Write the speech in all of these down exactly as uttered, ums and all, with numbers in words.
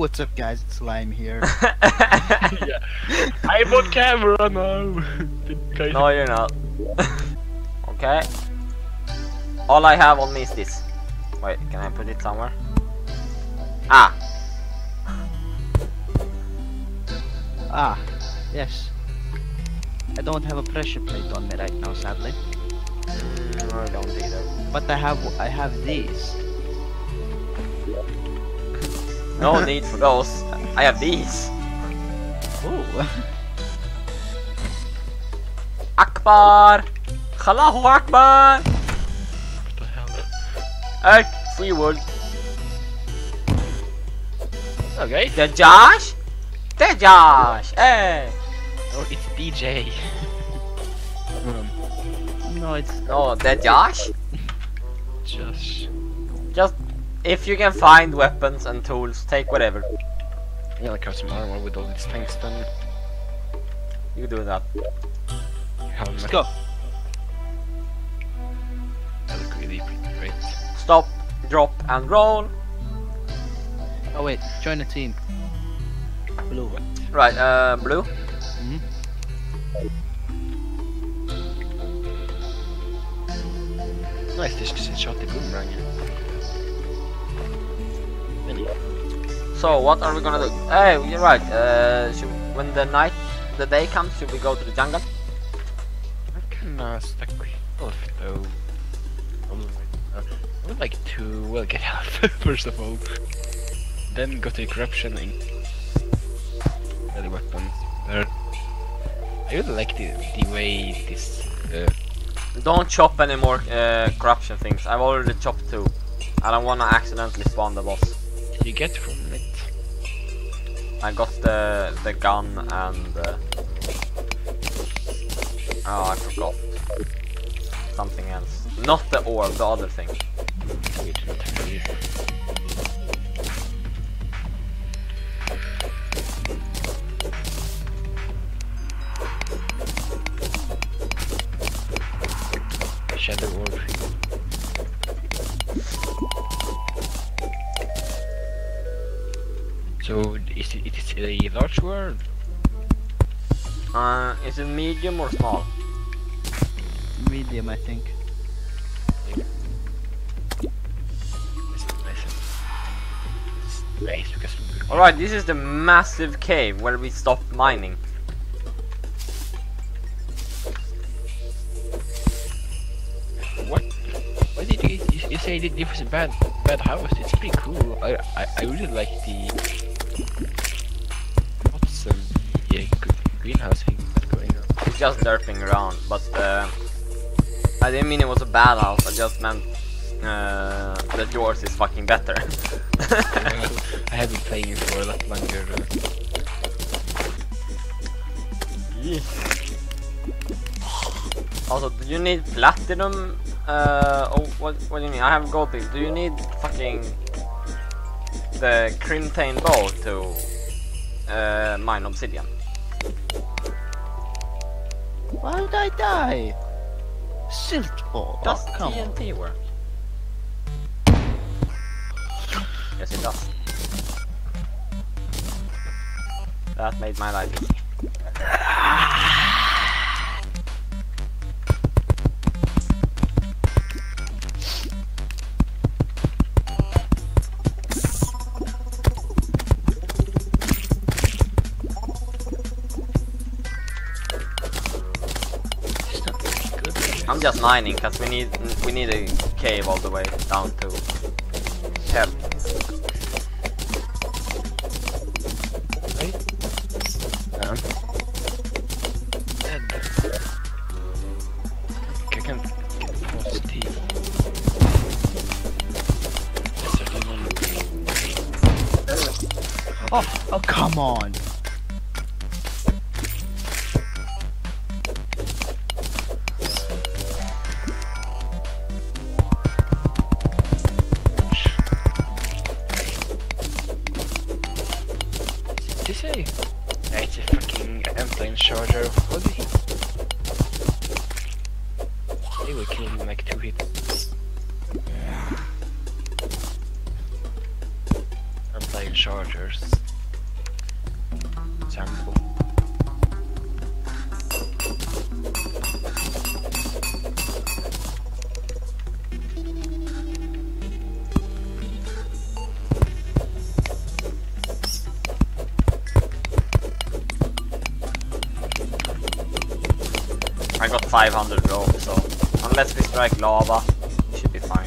what's up guys, it's Lime here. Yeah. I'm on camera now. No, you're not. Okay. All I have on me is this. Wait, can I put it somewhere? Ah! Ah, yes. I don't have a pressure plate on me right now, sadly. Mm, I don't either. But I have I have these. No need for those. I have these. Ooh. Akbar! Allahu Akbar! What the hell? Hey, free word. Okay. The Josh? The Josh! Hey! Oh, it's D J. um, No, it's No, the Josh? just. Just, if you can find weapons and tools, take whatever. Yeah, like have some armor with all this tungsten. You do that. let's Helmet. go. That look really pretty great. Stop, drop, and roll. Oh wait, join the team. Blue. Right, uh, blue. Hmm. Nice, they just shot the boomerang. Really? So, what are we gonna do? Hey, you're right. Uh, should, when the night, the day comes, should we go to the jungle? I kinda stuck off though. Problem with, uh, I would like to, well, get out first of all. Then go to corruption and other weapons. There. I really like the the way this. Uh, Don't chop any more uh, corruption things. I've already chopped two. I don't wanna accidentally spawn the boss. you get from it. I got the the gun and uh, oh, I forgot something else. Not the orb, the other thing. We do not have to use it. Shadow orb. So is it, it is a large world? Uh, is it medium or small? Medium, I think. It's nice. It's nice because we Alright, this is the massive cave where we stopped mining. what? Why did you, you you say that this was a bad bad house? It's pretty cool. I I, I really like the what's um, the uh, gr- greenhouse thing that's going on. It's just derping around, but uh, I didn't mean it was a bad house, I just meant uh, that yours is fucking better. I have been playing it for a lot longer. Uh, Also, do you need platinum? Uh, oh, what, what do you need? I have gold. Do you need fucking the Crimtane bow to uh, mine obsidian? Why did I die? Silt ball. Does Oh, come T N on. T work? Yes, it does. That made my life easy. it's not really good. I'm just mining because we need we need a cave all the way down to hell. Right? Um, dead. I can't get past the. Yes, there's one. Oh, oh, come on. This a? Yeah, it's a fucking airplane charger. What did he? They will kill him in like two hits. I'm playing. chargers. Sample. I got five hundred rope, so unless we strike lava, we should be fine.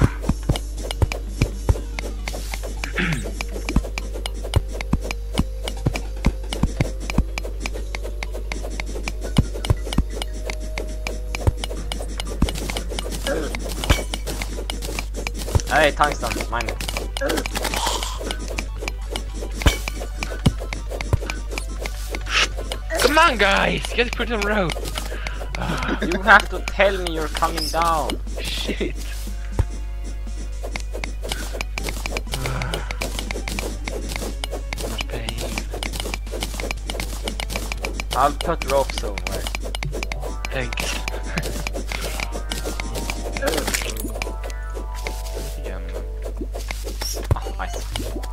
Hey, tungsten, mine it. Come on, guys! Get put on rope! You have to tell me you're coming down. Shit! So much pain. I'll put rope somewhere. Thanks. Again. Oh, nice.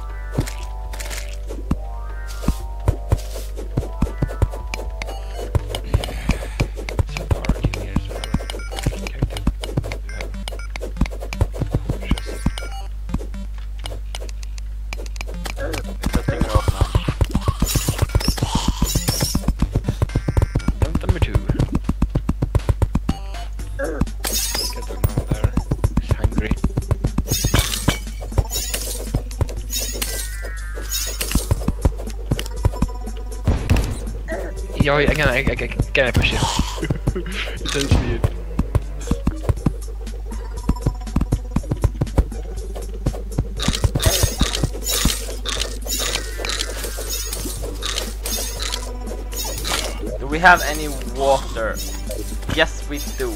So dark in here, so I can't do that. Just Putting rope now. Don't number two. Get them out there. He's hungry. Yo, again, I, I, I, can I push him? Essentially. Do we have any water? Yes, we do.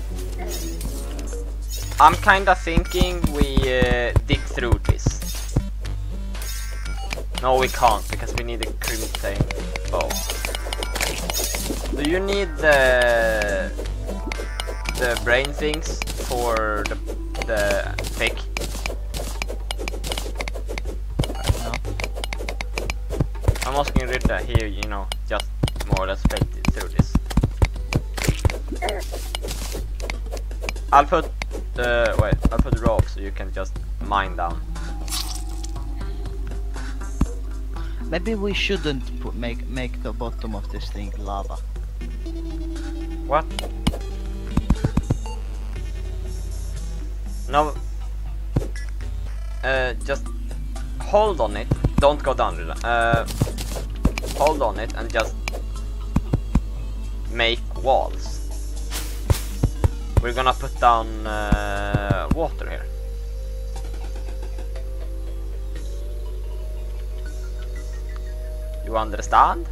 I'm kinda thinking we uh, dig through this. No, we can't because we need a crimson bow. Do you need the the brain things for the the pick? No. I'm asking Rita here, you know, just more or less fake it through this. I'll put the wait. I'll put the rope so you can just mine down. Maybe we shouldn't put, make make the bottom of this thing lava. What? No. Uh, just hold on it. Don't go down, Rita. Uh, hold on it and just make walls. We're gonna put down uh, water here. You understand?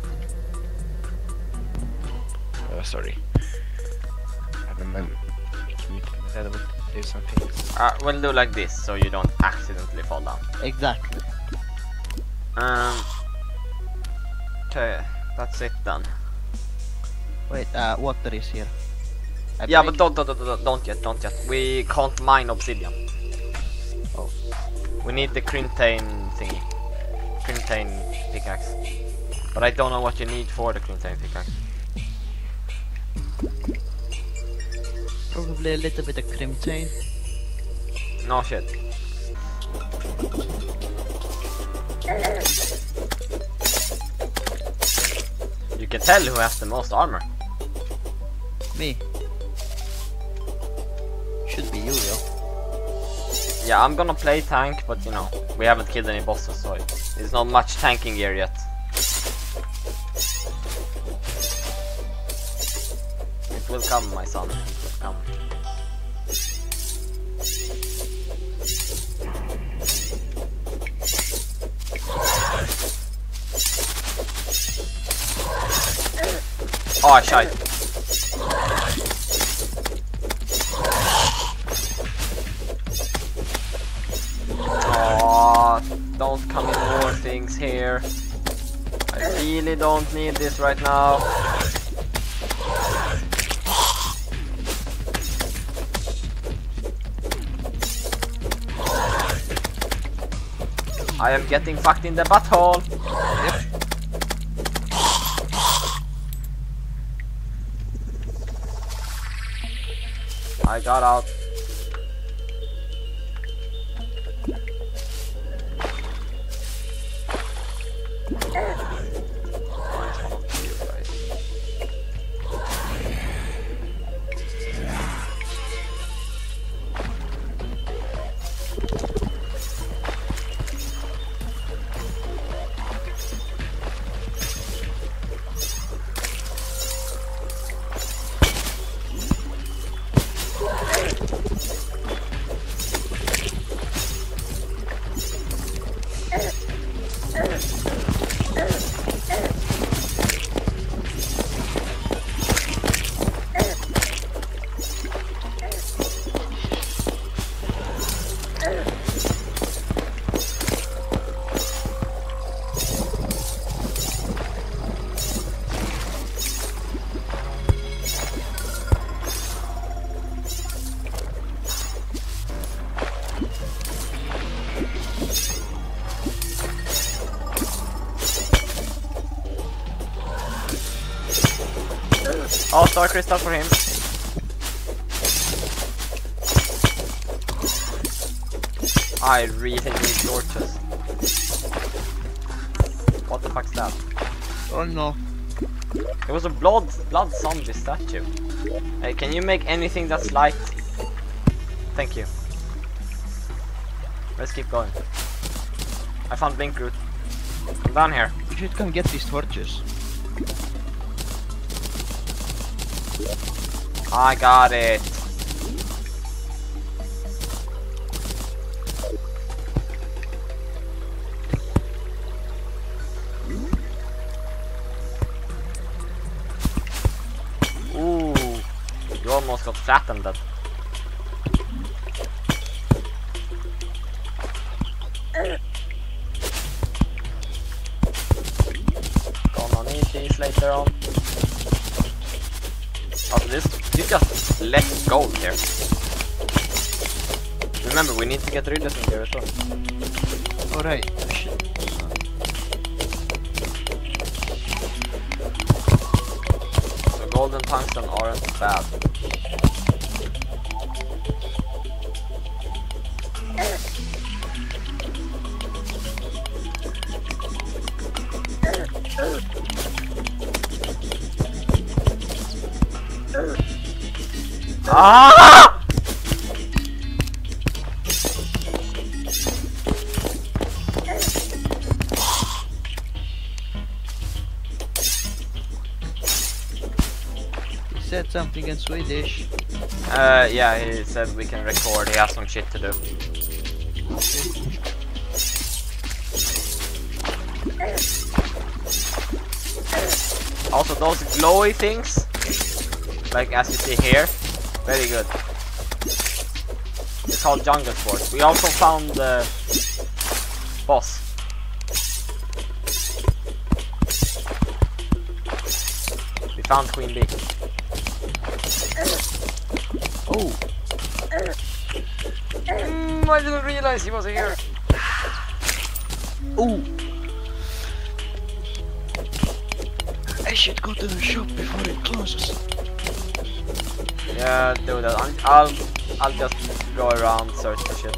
Oh, sorry. I remember. I would do some things. Uh, we'll do like this so you don't accidentally fall down. Exactly. Um. Okay, that's it then. Wait, uh, water is here. I Yeah, break- but don't, don't, don't, don't yet, don't yet. We can't mine obsidian. Oh. We need the Crimtane thingy. Crimtane pickaxe. But I don't know what you need for the Crimtane pickaxe. Probably a little bit of crimtane. No shit. You can tell who has the most armor. Me. Should be you, yo. Yeah, I'm gonna play tank, but you know, we haven't killed any bosses, so it's not much tanking gear yet. It will come, my son. It will come. Oh, shite. Oh, don't come in more things here. I really don't need this right now. I am getting fucked in the butthole. Yep. I got out. Oh, star crystal for him. I really need torches. What the fuck's that? Oh no. It was a blood blood zombie statue. Hey, can you make anything that's light? Thank you. Let's keep going. I found Blink Root. I'm down here. You should come get these torches. I got it. Ooh, you almost got flattened. Gonna need these later on. After this, you just let go here. Remember, we need to get rid of some here as well. Alright. Oh, shit. So golden tungsten aren't bad. Ah! He said something in Swedish. Uh, yeah, he said we can record. He has some shit to do. Also, those glowy things, like as you see here, very good. It's called Jungle Sport. We also found the boss. We found Queen Bee. Oh, Mm, I didn't realize he was here. oh! I should go to the shop before it closes. Yeah, do that. I'm, I'll, I'll just go around, search for shit.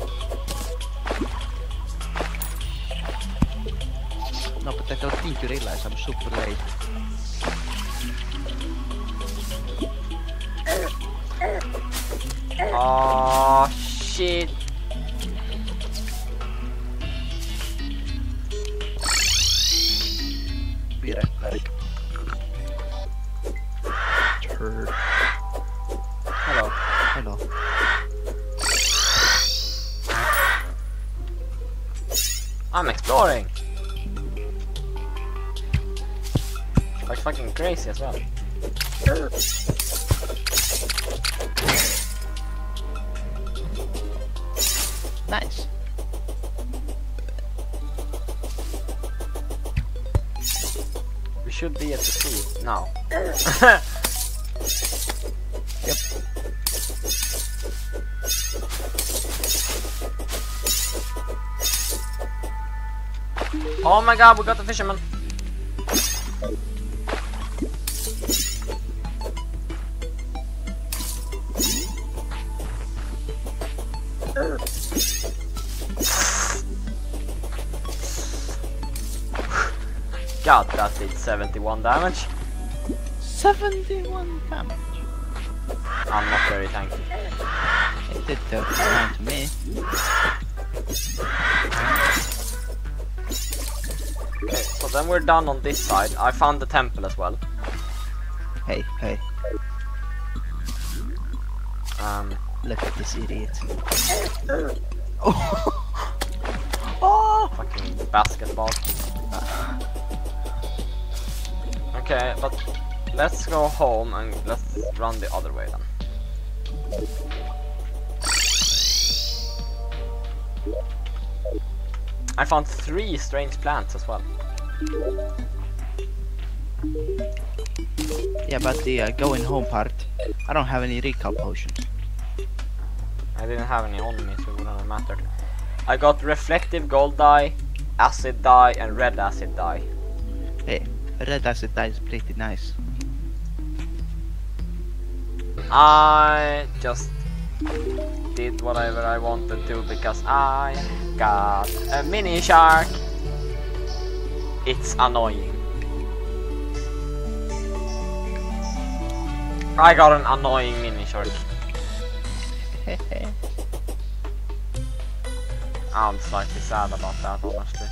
No, but I don't think you realize I'm super late. Oh shit! Be right back. Turd. Hello. Hello. I'm exploring. Like fucking crazy as well. Nice. We should be at the sea now. Yep. Oh my god, we got the fisherman. God, that did seventy-one damage. seventy-one damage. I'm not very thankful. It did thirty-nine to me. Okay, so then we're done on this side. I found the temple as well. Hey, hey, Um, look at this idiot. Oh! Oh! fucking basketball. Okay, but let's go home and let's run the other way then. I found three strange plants as well. Yeah, but the uh, going home part, I don't have any recall potions. I didn't have any on me, so it wouldn't have mattered. I got reflective gold dye, acid dye, and red acid dye. Hey, red acid dye is pretty nice. I just did whatever I wanted to because I got a mini shark. It's annoying. I got an annoying mini shark. I'm slightly sad about that, honestly.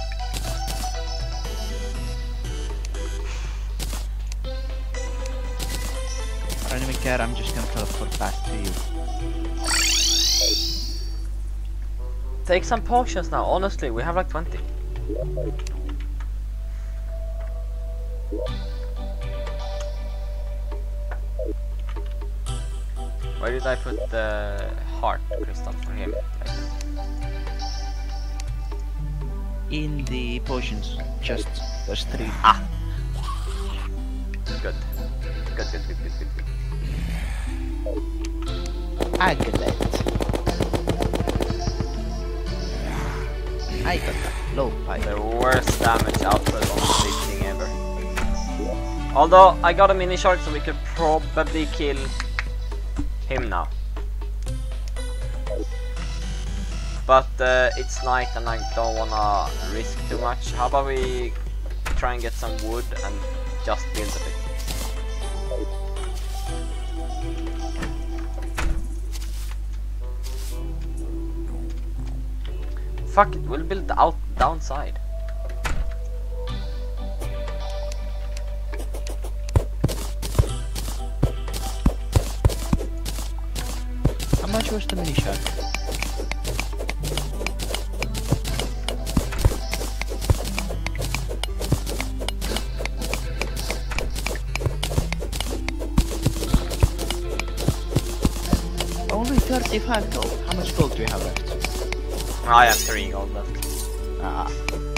I don't even care, I'm just gonna teleport back to you. Take some potions now, honestly, we have like twenty. Where did I put the heart crystal for him? In the potions, just those three. Ah! Good. Good, good, good, good, good, good. Aglet. I got that low pipe. The worst damage output on this thing ever. Although, I got a mini shark so we could probably kill him now. But uh, it's night and I don't wanna risk too much. How about we try and get some wood and just build a bit? Fuck it, we'll build the out downside. How much was the mini shark? Only thirty-five gold. How much gold do you have left? I have three gold left. Ah.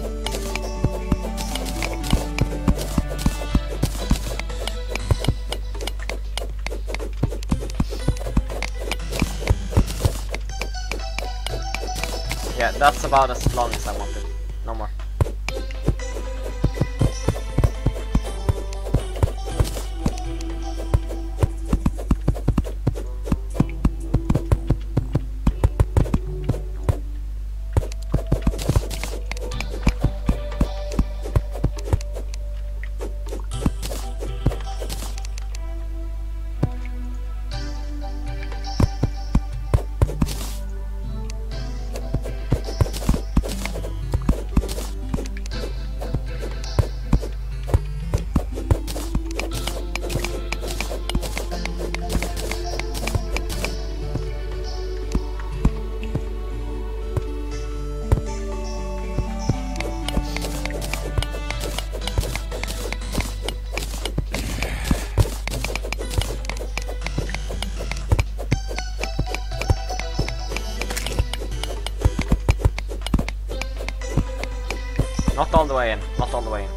Yeah, that's about as long as I wanted. No more. Not all the way in, not all the way in.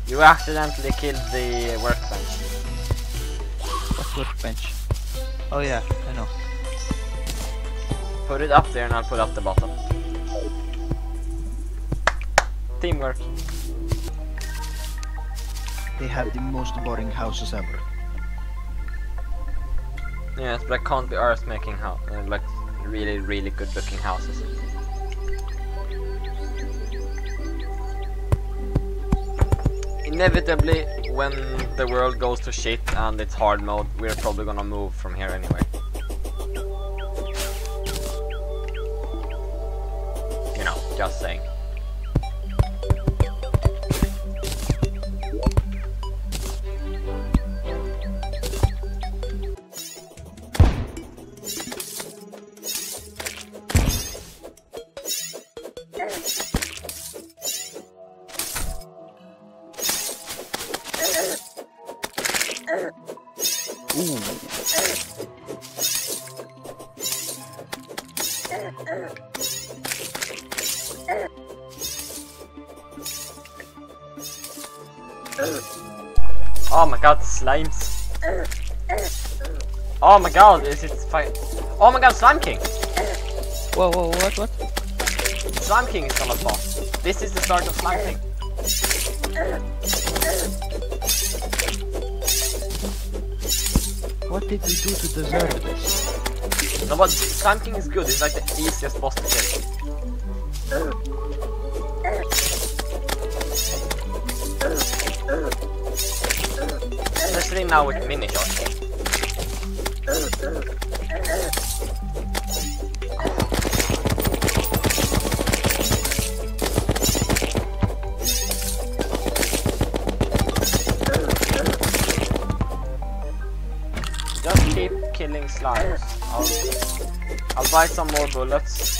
You accidentally killed the workbench. What workbench? Oh yeah, I know. Put it up there and I'll put up the bottom. Teamwork. They have the most boring houses ever. Yes, but I can't be arsed making house, uh, like really, really good looking houses. Inevitably, when the world goes to shit and it's hard mode, we're probably gonna move from here anyway. You know, just saying. Oh my god, slimes. Oh my god, is it fine? Oh my god, Slime King! Whoa, whoa, what, what? Slime King is gonna spawn. This is the start of Slime King. What did we do to deserve this? No, but Slime King is good, it's like the easiest boss to kill. Especially now with mini shots. Just keep killing slimes. I'll, I'll buy some more bullets.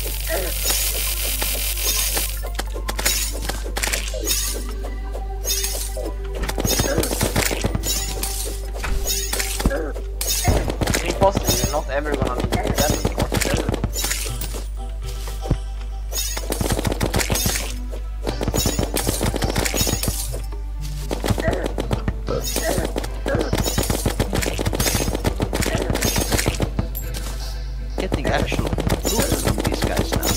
Impossible, you're not ever gonna need that anymore. Getting actual loot from these guys now.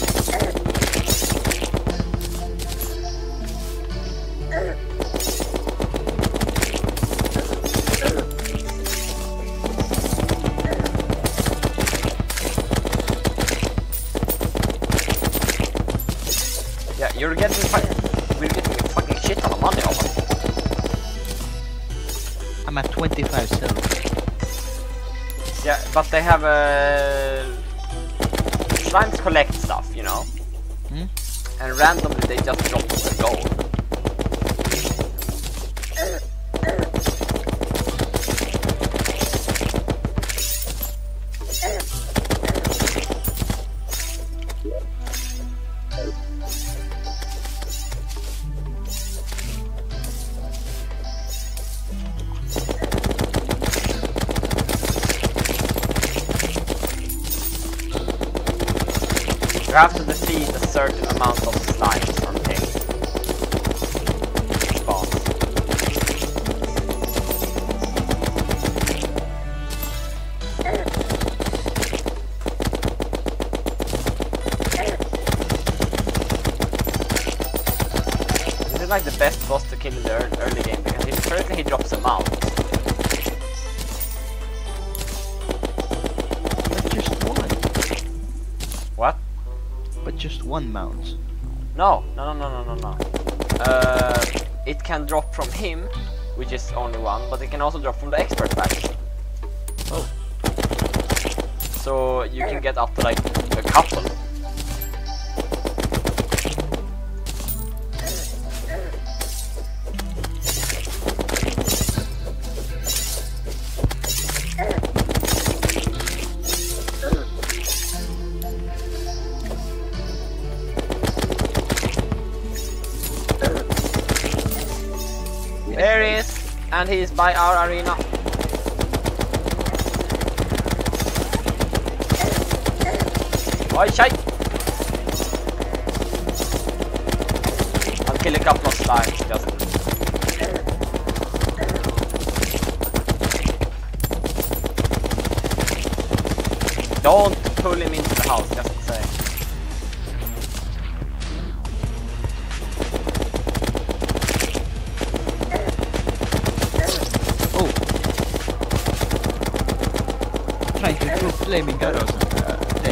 Yeah, you're getting fucking, we're getting a fucking shit ton of money off it. I'm at twenty-five silver. Yeah, but they have uh, slimes collect stuff, you know, Hmm? and randomly they just drop the gold. You have to defeat a certain amount of slimes until it spawns. This is like the best boss to kill in the ear- early game because he, firstly he drops them out. But just one. What? But just one mount. No, no, no, no, no, no, no. Uh, it can drop from him, which is only one, but it can also drop from the expert badge. Oh. So you can get up to like a couple. There he is, and he is by our arena. Oi, shite! I'll kill a couple of slimes just Don't pull him into the house, just say. Oh! Trying to throw flaming arrows at uh, dead.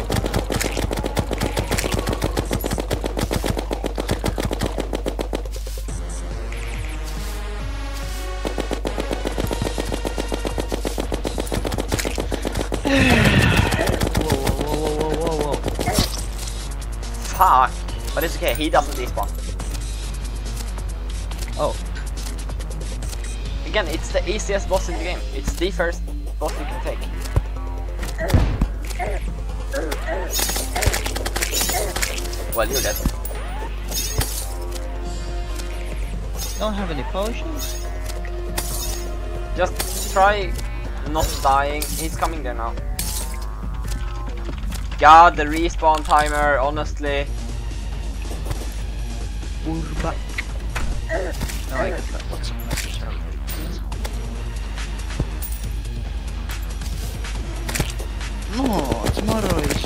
Fuck! But it's okay, he doesn't despawn. Oh. Again, it's the easiest boss in the game. It's the first boss you can take. Well, you're dead. Don't have any potions? Just try not dying. He's coming there now. God, the respawn timer, honestly. We're back. No, I get that. What's necessary? No, tomorrow is...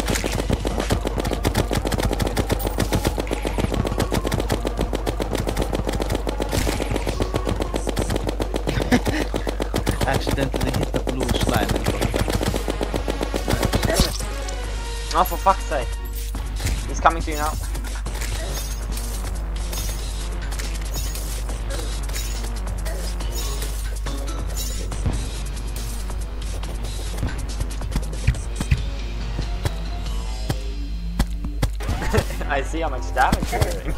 Accidentally hit the blue slime and got that. Oh, for fuck's sake. He's coming to you now. I see how much damage you're doing.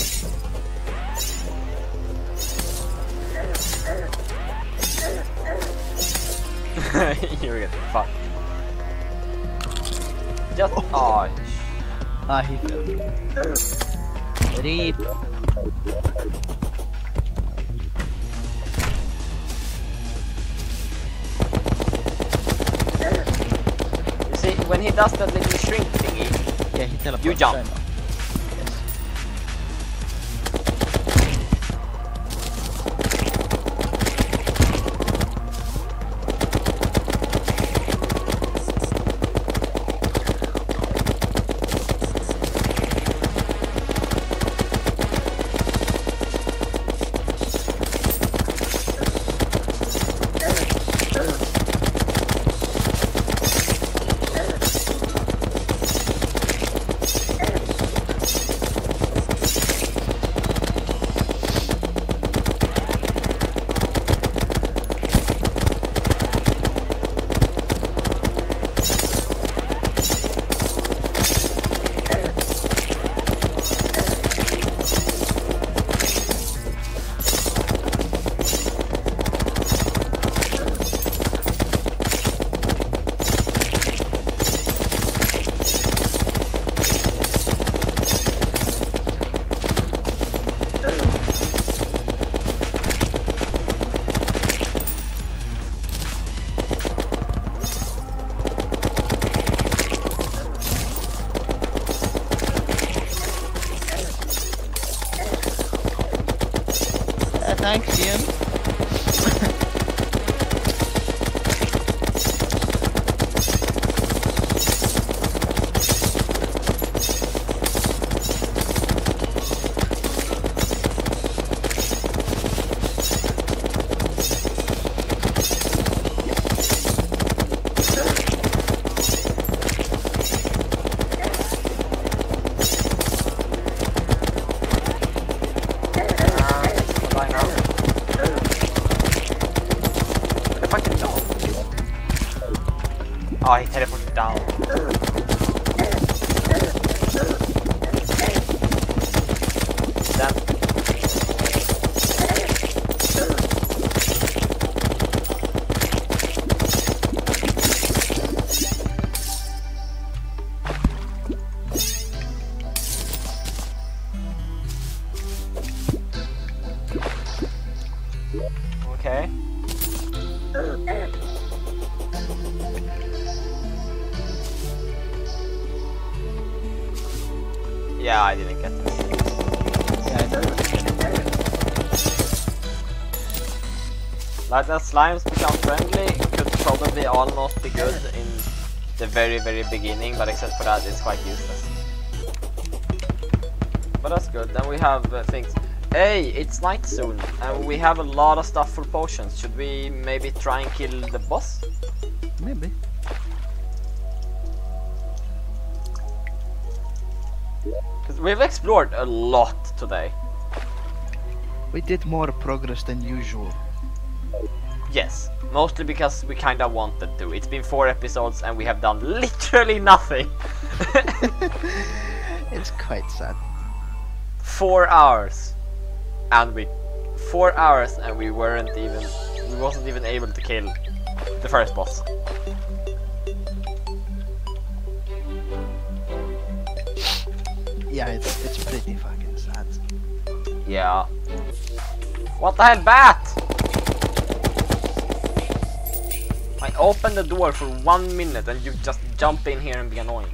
You're getting fucked. Just oh. Ah, he fell. Reap. You see, when he does that little shrink thingy, Yeah, he teleports. you jump. Yes. Thanks, Ian. Oh, he teleported down. Then. Okay. Yeah, I didn't get them. Yeah, I know. Like the slimes become friendly could probably almost be good in the very very beginning, but except for that it's quite useless. But that's good. Then we have uh, things. Hey, it's night soon, and we have a lot of stuff for potions. Should we maybe try and kill the boss? Maybe. Because we've explored a lot today. We did more progress than usual. Yes, mostly because we kinda wanted to. It's been four episodes and we have done literally nothing. It's quite sad. Four hours. And we... Four hours and we weren't even... We wasn't even able to kill the first boss. Yeah, it's, it's pretty fucking sad. Yeah. What the hell, bat? I opened the door for one minute and you just jump in here and be annoying.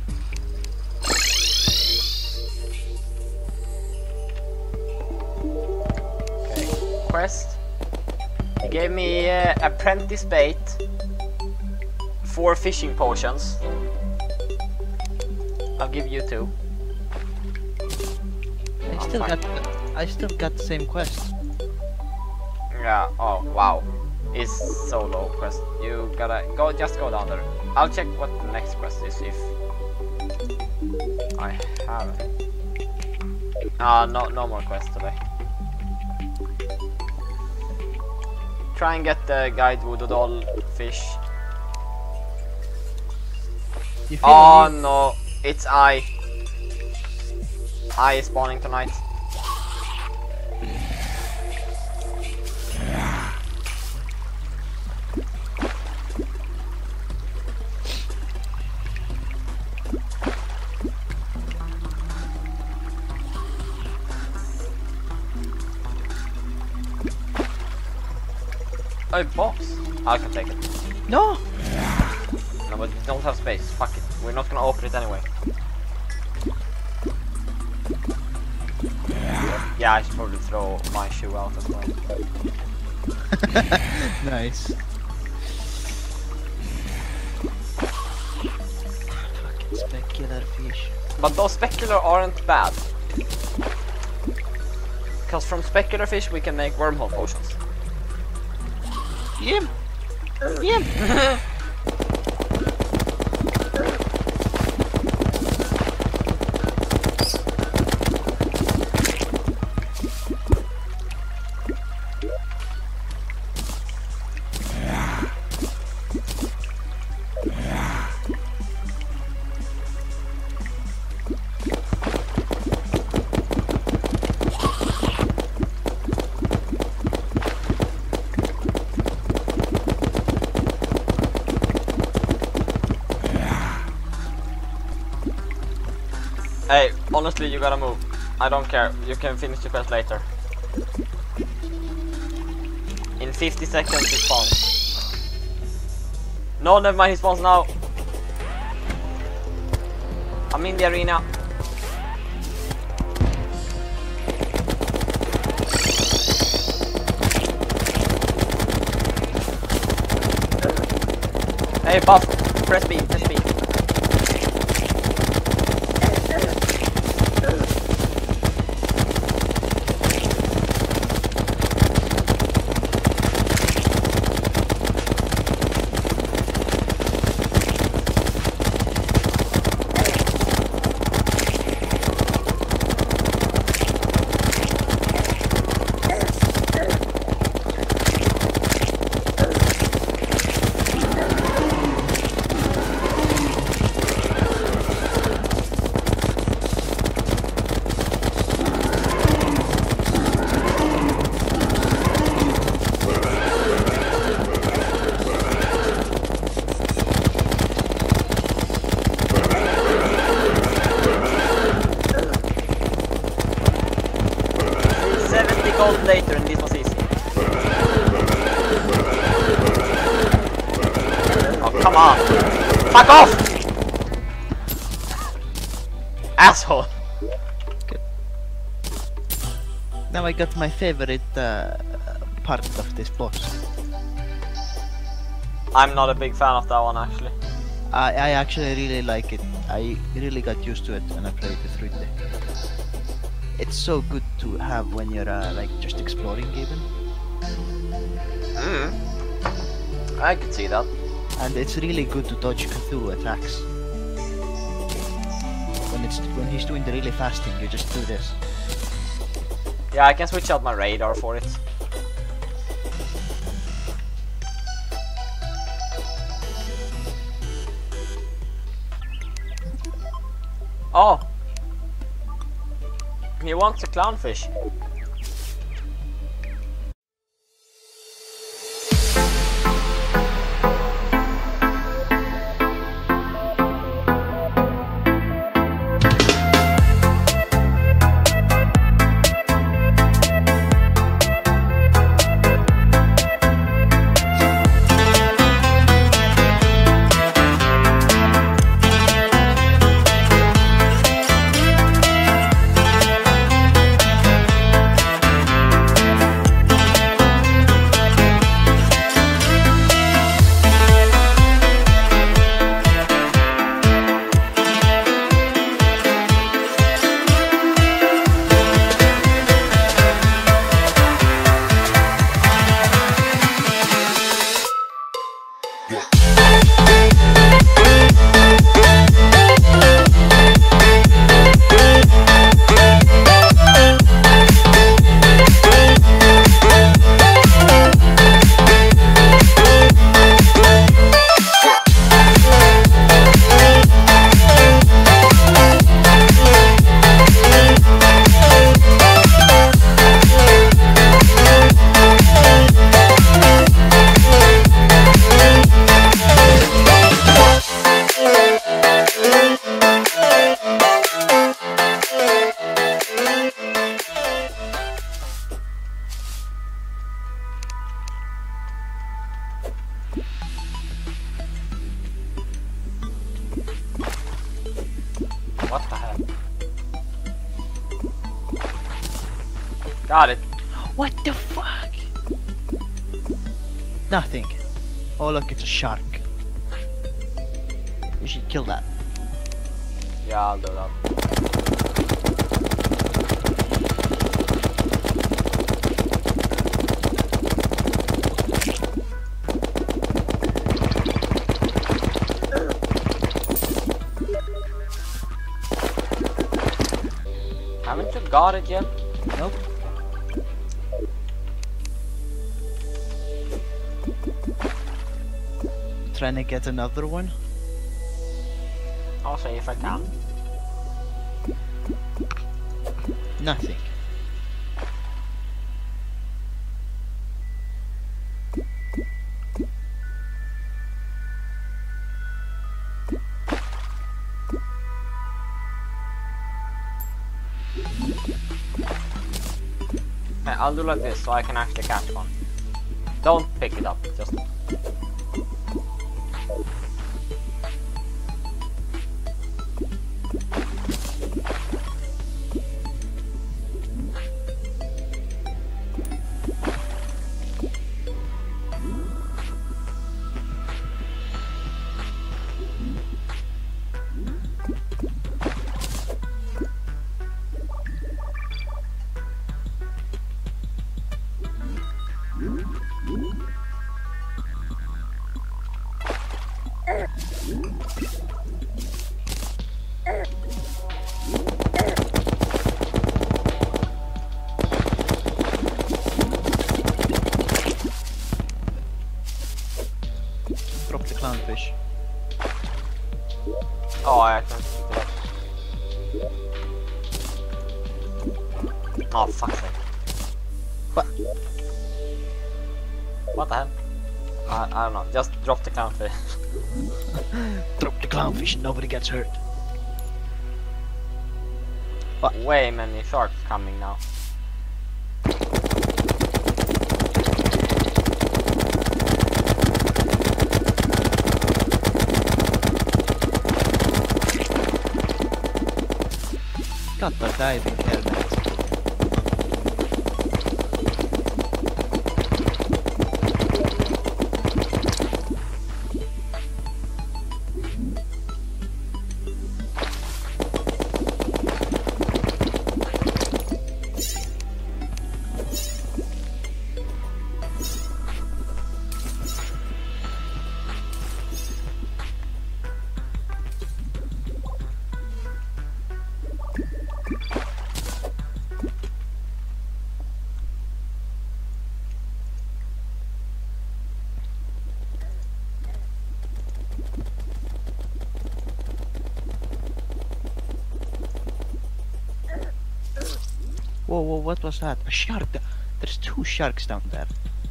Okay, quest. He gave me uh, apprentice bait, four fishing potions. I'll give you two. I I'm still fine. got I still got the same quest. Yeah, oh wow. It's so low quest. You gotta go, just go down there. I'll check what the next quest is if I have it. Ah, uh, no, no more quests today. Try and get the guide voodoo doll fish. You feel Oh me? no, it's I. I is spawning tonight. Oh, boss. I can take it. No! No, but we don't have space. Fuck it. We're not gonna open it anyway. Yeah, I should probably throw my shoe out as well. Nice. Fucking specular fish. But those specular aren't bad. Because from specular fish we can make wormhole potions. Yim! Yim! Hey, honestly, you gotta move. I don't care. You can finish the quest later. In fifty seconds he spawns. No, never mind, he spawns now. I'm in the arena. Hey, buff. Press B, press B. Gold later and this was easy. Oh, come on! Fuck off! Asshole! Good. Now I got my favorite uh, part of this boss. I'm not a big fan of that one actually. I, I actually really like it. I really got used to it when I played with Rutte. It's so good to have when you're uh, like just exploring even. Mm. I could see that. And it's really good to dodge Cthulhu attacks. When it's when he's doing the really fast thing, you just do this. Yeah, I can switch out my radar for it. Oh! He wants a clownfish. What the hell? Got it. What the fuck? Nothing. Oh look, it's a shark. We should kill that. Yeah, I'll do that. Haven't you got it yet? Nope. Trying to get another one. I'll see if I can. Nothing. Okay, I'll do like this so I can actually catch one. Don't pick it up, just... Drop the clownfish. Oh, I accidentally picked it up. Oh, fuck's sake. What? What the hell? I, I don't know, just drop the clownfish. Drop the clownfish and nobody gets hurt. What? Way many sharks coming now. Got the diving helmet. Whoa, whoa, what was that? A shark! There's two sharks down there.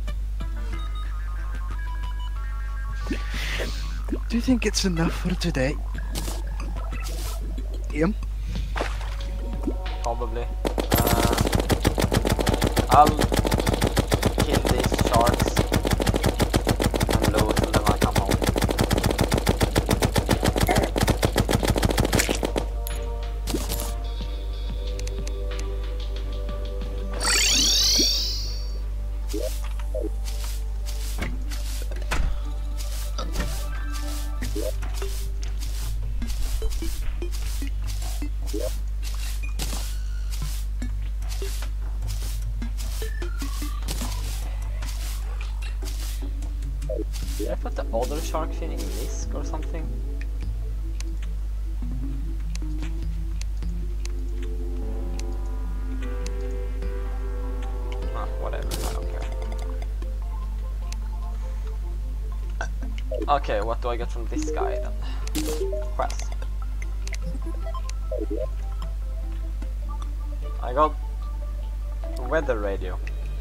Do you think it's enough for today? Ian? Probably. Uh, I'll kill these sharks and loot and then I'll come home. Did I put the other shark fin in this or something? Ah, whatever, I don't care. Okay, what do I get from this guy then? Quest. I got weather radio.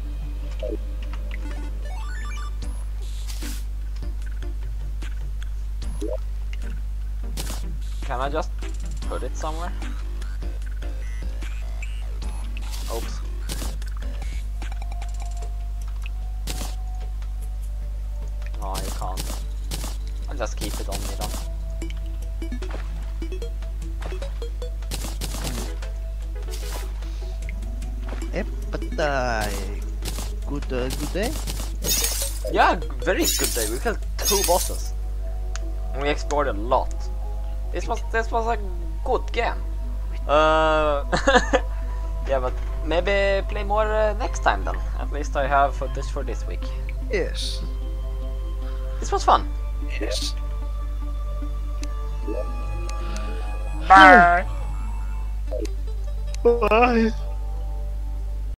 Can I just put it somewhere? Oops. No, you can't. I'll just keep it on me then. Yep, but uh, good, uh, good day. Yeah, very good day. We killed two bosses. And we explored a lot. This was this was a good game. Uh, yeah, but maybe play more uh, next time then. At least I have footage for this week. Yes. This was fun. Yes. Bye. Bye.